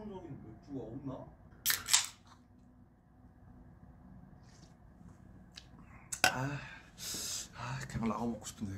그냥 라고 먹고 싶은데.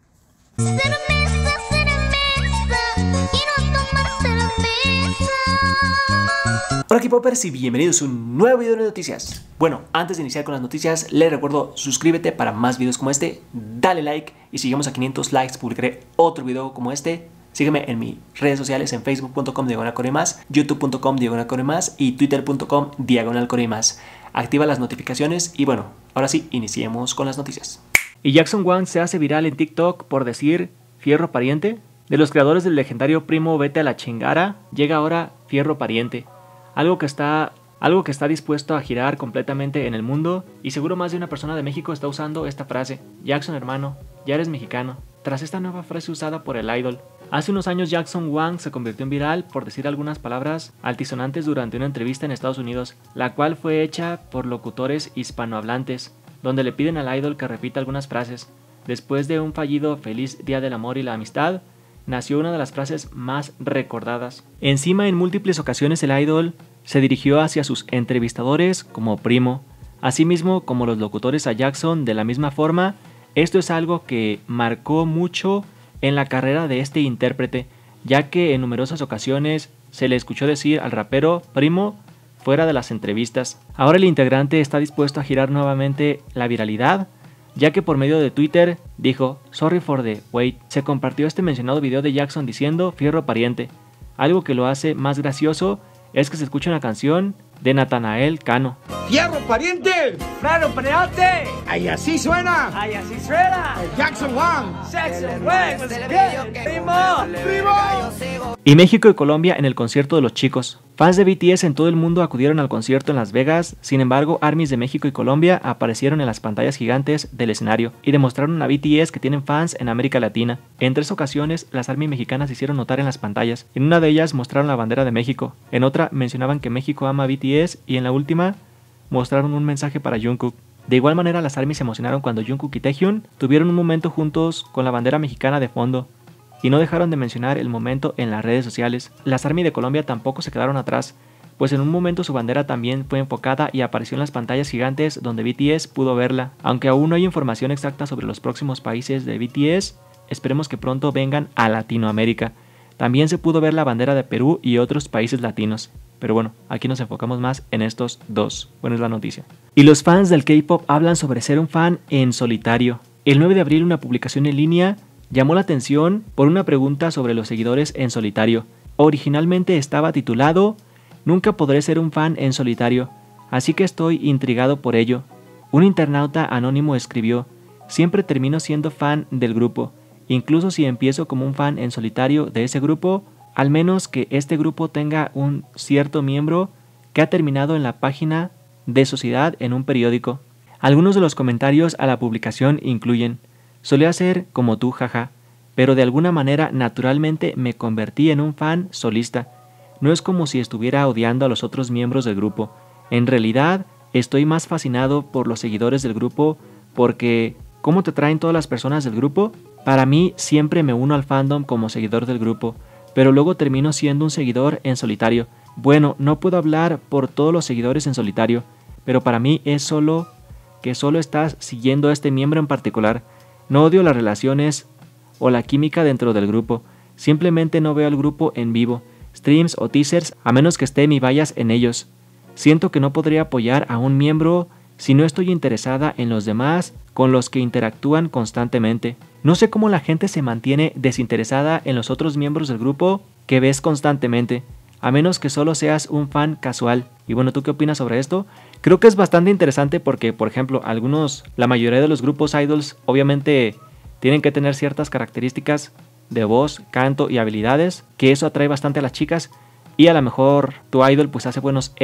Hola K-Popers y bienvenidos a un nuevo video de noticias. Bueno, antes de iniciar con las noticias, les recuerdo suscríbete para más videos como este, dale like y si llegamos a 500 likes publicaré otro video como este. Sígueme en mis redes sociales en facebook.com/coremas, youtube.com/coremas y twitter.com/coremas. Activa las notificaciones y bueno, ahora sí, iniciemos con las noticias. Y Jackson Wang se hace viral en TikTok por decir fierro pariente. De los creadores del legendario Primo Vete a la Chingara, llega ahora fierro pariente. Algo que está dispuesto a girar completamente en el mundo y seguro más de una persona de México está usando esta frase. Jackson hermano, ya eres mexicano. Tras esta nueva frase usada por el idol. Hace unos años Jackson Wang se convirtió en viral por decir algunas palabras altisonantes durante una entrevista en Estados Unidos, la cual fue hecha por locutores hispanohablantes, donde le piden al idol que repita algunas frases. Después de un fallido Feliz Día del Amor y la Amistad, nació una de las frases más recordadas. Encima, en múltiples ocasiones el idol se dirigió hacia sus entrevistadores como primo, asimismo como los locutores a Jackson de la misma forma. Esto es algo que marcó mucho en la carrera de este intérprete, ya que en numerosas ocasiones se le escuchó decir al rapero primo fuera de las entrevistas. Ahora el integrante está dispuesto a girar nuevamente la viralidad, ya que por medio de Twitter dijo "Sorry for the wait". Se compartió este mencionado video de Jackson diciendo fierro pariente. Algo que lo hace más gracioso es que se escucha una canción de Natanael Cano. ¡Fierro pariente! ¡Fierro pariente! ¡Ahí así suena! ¡Ahí así suena! ¡Jackson Wang! ¡Jackson Wang! ¡Primo! Y México y Colombia en el concierto de los chicos. Fans de BTS en todo el mundo acudieron al concierto en Las Vegas, sin embargo, ARMYs de México y Colombia aparecieron en las pantallas gigantes del escenario y demostraron a BTS que tienen fans en América Latina. En 3 ocasiones, las ARMY mexicanas se hicieron notar en las pantallas. En una de ellas mostraron la bandera de México, en otra mencionaban que México ama a BTS y en la última mostraron un mensaje para Jungkook. De igual manera, las ARMY se emocionaron cuando Jungkook y Taehyun tuvieron un momento juntos con la bandera mexicana de fondo. Y no dejaron de mencionar el momento en las redes sociales. Las ARMY de Colombia tampoco se quedaron atrás, pues en un momento su bandera también fue enfocada y apareció en las pantallas gigantes donde BTS pudo verla. Aunque aún no hay información exacta sobre los próximos países de BTS, esperemos que pronto vengan a Latinoamérica. También se pudo ver la bandera de Perú y otros países latinos. Pero bueno, aquí nos enfocamos más en estos dos. Bueno, es la noticia. Y los fans del K-pop hablan sobre ser un fan en solitario. El 9 de abril una publicación en línea llamó la atención por una pregunta sobre los seguidores en solitario. Originalmente estaba titulado "Nunca podré ser un fan en solitario, así que estoy intrigado por ello". Un internauta anónimo escribió: "Siempre termino siendo fan del grupo, incluso si empiezo como un fan en solitario de ese grupo, al menos que este grupo tenga un cierto miembro que ha terminado en la página de sociedad en un periódico". Algunos de los comentarios a la publicación incluyen: "Solía ser como tú, jaja, pero de alguna manera naturalmente me convertí en un fan solista. No es como si estuviera odiando a los otros miembros del grupo. En realidad, estoy más fascinado por los seguidores del grupo porque ¿cómo te traen todas las personas del grupo? Para mí siempre me uno al fandom como seguidor del grupo, pero luego termino siendo un seguidor en solitario. Bueno, no puedo hablar por todos los seguidores en solitario, pero para mí es solo que solo estás siguiendo a este miembro en particular. No odio las relaciones o la química dentro del grupo, simplemente no veo al grupo en vivo, streams o teasers a menos que esté mi bias en ellos. Siento que no podría apoyar a un miembro si no estoy interesada en los demás con los que interactúan constantemente. No sé cómo la gente se mantiene desinteresada en los otros miembros del grupo que ves constantemente, a menos que solo seas un fan casual". Y bueno, ¿tú qué opinas sobre esto? Creo que es bastante interesante porque, por ejemplo, la mayoría de los grupos idols obviamente tienen que tener ciertas características de voz, canto y habilidades, que eso atrae bastante a las chicas y a lo mejor tu idol pues hace buenas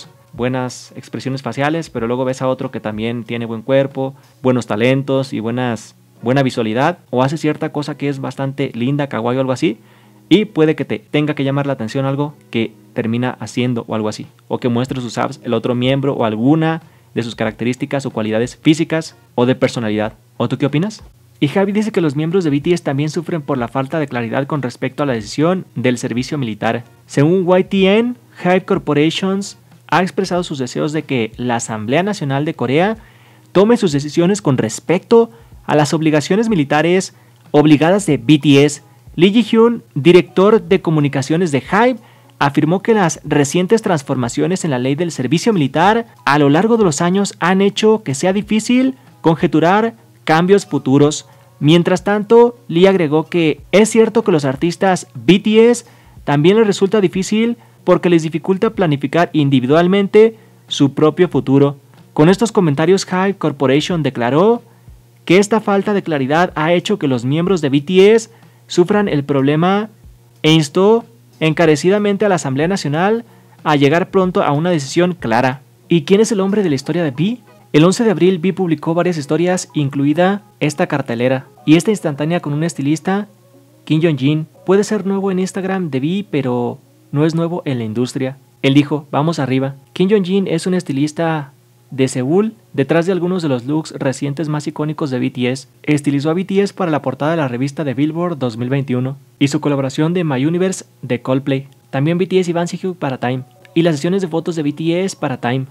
expresiones faciales, pero luego ves a otro que también tiene buen cuerpo, buenos talentos y buena visualidad, o hace cierta cosa que es bastante linda, kawaii o algo así, y puede que te tenga que llamar la atención algo que termina haciendo o algo así, o que muestre sus apps el otro miembro o alguna de sus características o cualidades físicas o de personalidad. ¿O tú qué opinas? Y Javi dice que los miembros de BTS también sufren por la falta de claridad con respecto a la decisión del servicio militar. Según YTN, Hybe Corporations ha expresado sus deseos de que la Asamblea Nacional de Corea tome sus decisiones con respecto a las obligaciones militares obligadas de BTS. Lee Ji-hyun, director de comunicaciones de Hybe, afirmó que las recientes transformaciones en la ley del servicio militar a lo largo de los años han hecho que sea difícil conjeturar cambios futuros. Mientras tanto, Lee agregó que es cierto que los artistas BTS también les resulta difícil porque les dificulta planificar individualmente su propio futuro. Con estos comentarios, Hybe Corporation declaró que esta falta de claridad ha hecho que los miembros de BTS sufran el problema e instó encarecidamente a la Asamblea Nacional a llegar pronto a una decisión clara. ¿Y quién es el hombre de la historia de V? El 11 de abril V publicó varias historias, incluida esta cartelera y esta instantánea con un estilista, Kim Jong-jin. Puede ser nuevo en Instagram de V, pero no es nuevo en la industria. Él dijo, vamos arriba. Kim Jong-jin es un estilista de Seúl, detrás de algunos de los looks recientes más icónicos de BTS. Estilizó a BTS para la portada de la revista de Billboard 2021 y su colaboración de My Universe de Coldplay. También BTS y Ban Si-hyuk para Time y las sesiones de fotos de BTS para Time.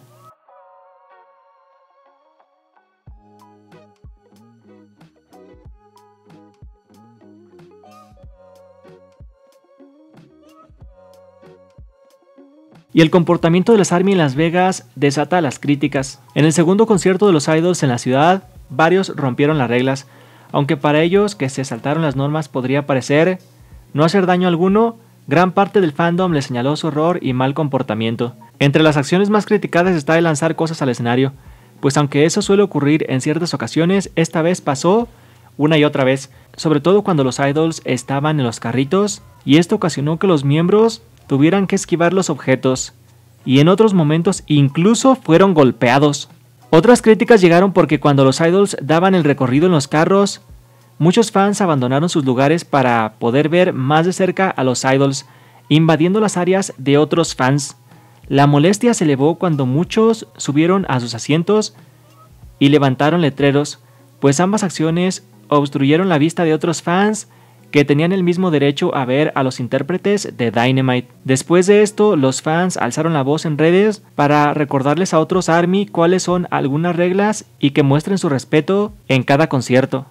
Y el comportamiento de las ARMY en Las Vegas desata las críticas. En el segundo concierto de los idols en la ciudad, varios rompieron las reglas, aunque para ellos que se saltaron las normas podría parecer no hacer daño alguno. Gran parte del fandom le señaló su error y mal comportamiento. Entre las acciones más criticadas está el lanzar cosas al escenario, pues aunque eso suele ocurrir en ciertas ocasiones, esta vez pasó una y otra vez, sobre todo cuando los idols estaban en los carritos, y esto ocasionó que los miembros tuvieran que esquivar los objetos, y en otros momentos incluso fueron golpeados. Otras críticas llegaron porque cuando los idols daban el recorrido en los carros, muchos fans abandonaron sus lugares para poder ver más de cerca a los idols, invadiendo las áreas de otros fans. La molestia se elevó cuando muchos subieron a sus asientos y levantaron letreros, pues ambas acciones obstruyeron la vista de otros fans que tenían el mismo derecho a ver a los intérpretes de Dynamite. Después de esto, los fans alzaron la voz en redes para recordarles a otros ARMY cuáles son algunas reglas y que muestren su respeto en cada concierto.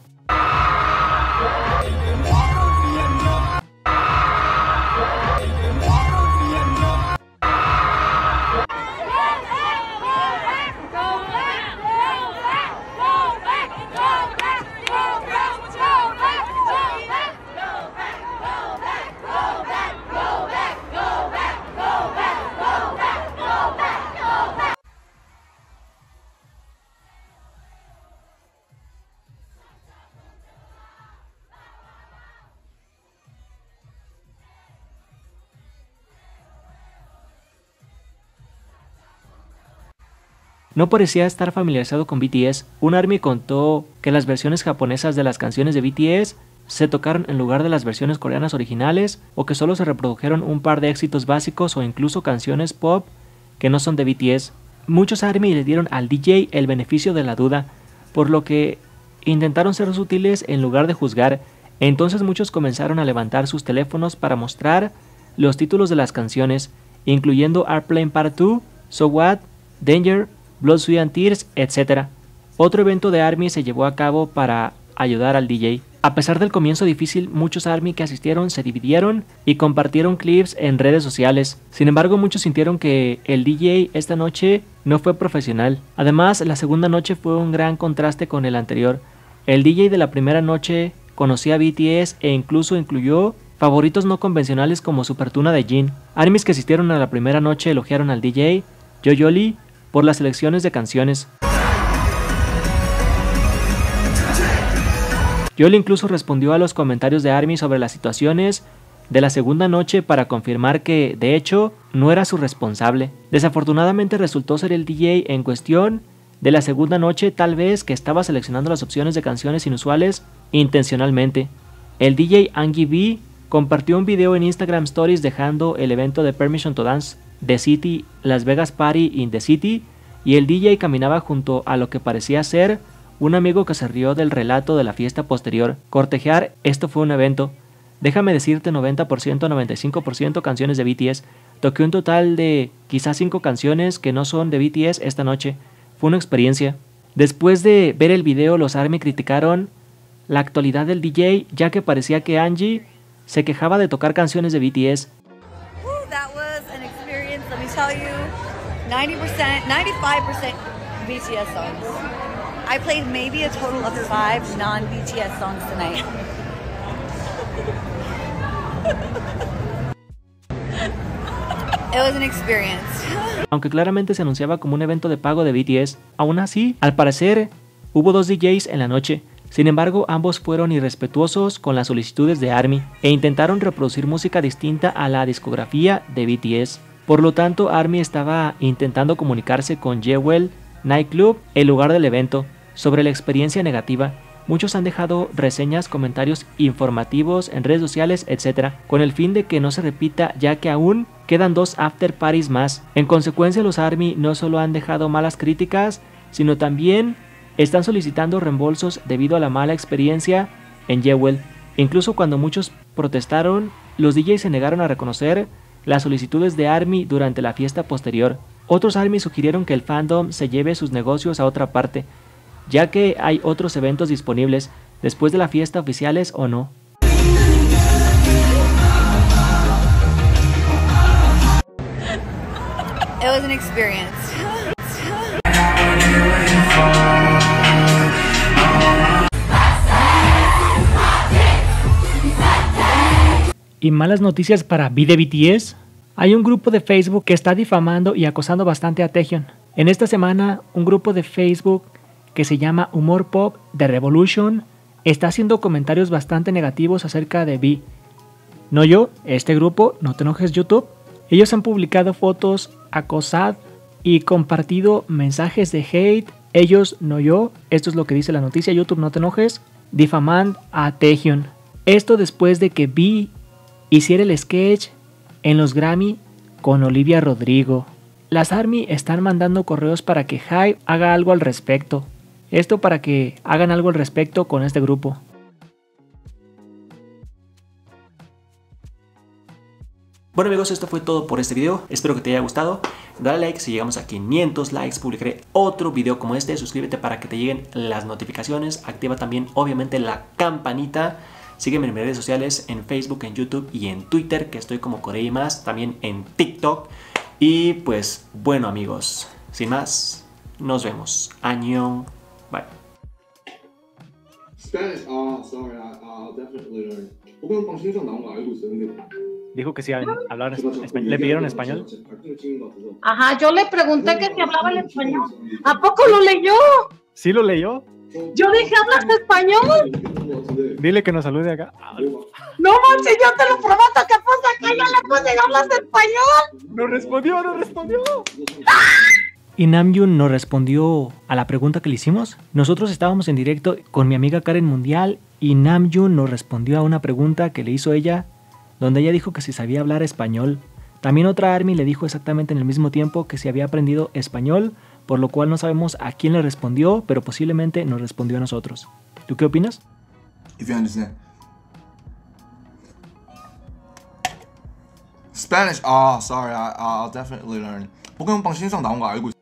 No parecía estar familiarizado con BTS. Un ARMY contó que las versiones japonesas de las canciones de BTS se tocaron en lugar de las versiones coreanas originales, o que solo se reprodujeron un par de éxitos básicos o incluso canciones pop que no son de BTS. Muchos ARMY le dieron al DJ el beneficio de la duda, por lo que intentaron ser sutiles en lugar de juzgar. Entonces muchos comenzaron a levantar sus teléfonos para mostrar los títulos de las canciones, incluyendo Airplane Part 2, So What, Danger, Blood, Sweat and Tears, etc. Otro evento de ARMY se llevó a cabo para ayudar al DJ. A pesar del comienzo difícil, muchos ARMY que asistieron se dividieron y compartieron clips en redes sociales. Sin embargo, muchos sintieron que el DJ esta noche no fue profesional. Además, la segunda noche fue un gran contraste con el anterior. El DJ de la primera noche conocía a BTS e incluso incluyó favoritos no convencionales como Super Tuna de Jin. ARMYs que asistieron a la primera noche elogiaron al DJ Yoyoli por las selecciones de canciones. Yoli incluso respondió a los comentarios de ARMY sobre las situaciones de la segunda noche para confirmar que, de hecho, no era su responsable. Desafortunadamente resultó ser el DJ en cuestión de la segunda noche, tal vez que estaba seleccionando las opciones de canciones inusuales intencionalmente. El DJ Angie B compartió un video en Instagram Stories dejando el evento de Permission to Dance The City, Las Vegas Party in the City, y el DJ caminaba junto a lo que parecía ser un amigo que se rió del relato de la fiesta posterior. Cortejar, esto fue un evento. Déjame decirte 90%, 95% canciones de BTS. Toqué un total de quizás 5 canciones que no son de BTS esta noche. Fue una experiencia. Después de ver el video, los ARMY criticaron la actualidad del DJ, ya que parecía que Angie se quejaba de tocar canciones de BTS. That was an experience, let me tell you, 90%, 95% BTS songs. I played maybe a total of 5 non-BTS songs tonight. It was an experience. Aunque claramente se anunciaba como un evento de pago de BTS, aún así, al parecer, hubo 2 DJs en la noche. Sin embargo, ambos fueron irrespetuosos con las solicitudes de ARMY e intentaron reproducir música distinta a la discografía de BTS. Por lo tanto, ARMY estaba intentando comunicarse con Jewel Nightclub, el lugar del evento, sobre la experiencia negativa. Muchos han dejado reseñas, comentarios informativos en redes sociales, etc., con el fin de que no se repita, ya que aún quedan 2 after parties más. En consecuencia, los ARMY no solo han dejado malas críticas, sino también están solicitando reembolsos debido a la mala experiencia en Jewel. Incluso cuando muchos protestaron, los DJs se negaron a reconocer las solicitudes de ARMY durante la fiesta posterior. Otros ARMY sugirieron que el fandom se lleve sus negocios a otra parte, ya que hay otros eventos disponibles después de la fiesta oficiales o no. It was an experience. Y malas noticias para V de BTS. Hay un grupo de Facebook que está difamando y acosando bastante a Taehyun. En esta semana, un grupo de Facebook que se llama Humor Pop de Revolution está haciendo comentarios bastante negativos acerca de V. No yo, este grupo, no te enojes YouTube. Ellos han publicado fotos acosadas y compartido mensajes de hate. Ellos, no yo, esto es lo que dice la noticia, YouTube, no te enojes, difamando a Taehyun. Esto después de que V hiciera el sketch en los Grammy con Olivia Rodrigo. Las ARMY están mandando correos para que HYBE haga algo al respecto. Esto para que hagan algo al respecto con este grupo. Bueno amigos, esto fue todo por este video. Espero que te haya gustado. Dale like, si llegamos a 500 likes publicaré otro video como este. Suscríbete para que te lleguen las notificaciones. Activa también obviamente la campanita. Sígueme en mis redes sociales, en Facebook, en YouTube y en Twitter, que estoy como Corey Más, también en TikTok. Y pues bueno amigos, sin más, nos vemos. Annyeong, bye. Spanish. Sorry, I'll definitely learn. 방송에서 나온 거 알고 있어요, 근데. Dijo que sí hablar español. ¿Le pidieron español? Ajá, yo le pregunté que si hablaba el español. ¿A poco lo leyó? ¿Sí lo leyó? Yo dije, ¿hablas español? Dile que nos salude acá. No manches, yo te lo prometo que puse acá, yo le puse, ¿hablas español? No respondió. Y Namjoon nos respondió a la pregunta que le hicimos. Nosotros estábamos en directo con mi amiga Karen Mundial y Namjoon nos respondió a una pregunta que le hizo ella, donde ella dijo que si sabía hablar español. También otra ARMY le dijo exactamente en el mismo tiempo que si había aprendido español, por lo cual no sabemos a quién le respondió, pero posiblemente nos respondió a nosotros. ¿Tú qué opinas? If you understand. Spanish. Sorry, I'll definitely learn. 복용방 신청 나온 거 알고 있어.